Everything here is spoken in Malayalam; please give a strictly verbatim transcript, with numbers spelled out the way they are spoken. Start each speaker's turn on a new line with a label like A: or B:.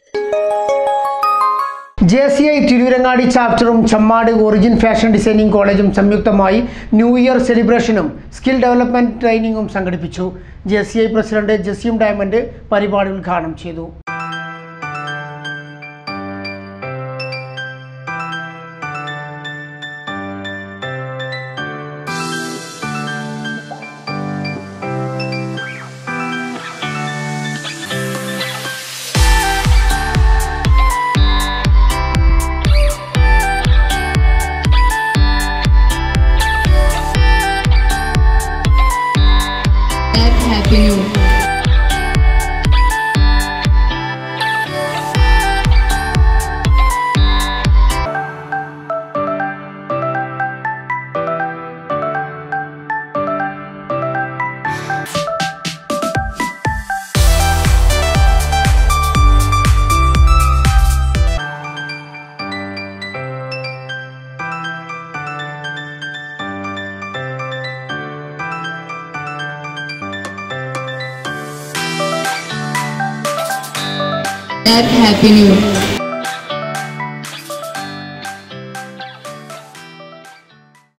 A: J C I Tirurangadi chapterum chemmad origin fashion designing college um samyukthamayi New Year celebration um skill development training um സംഘടിപ്പിച്ചു. J C I president Jessim Diamond പരിപാടി ഉദ്ഘാടനം ചെയ്തു.
B: Happy New Year. Happy New Year.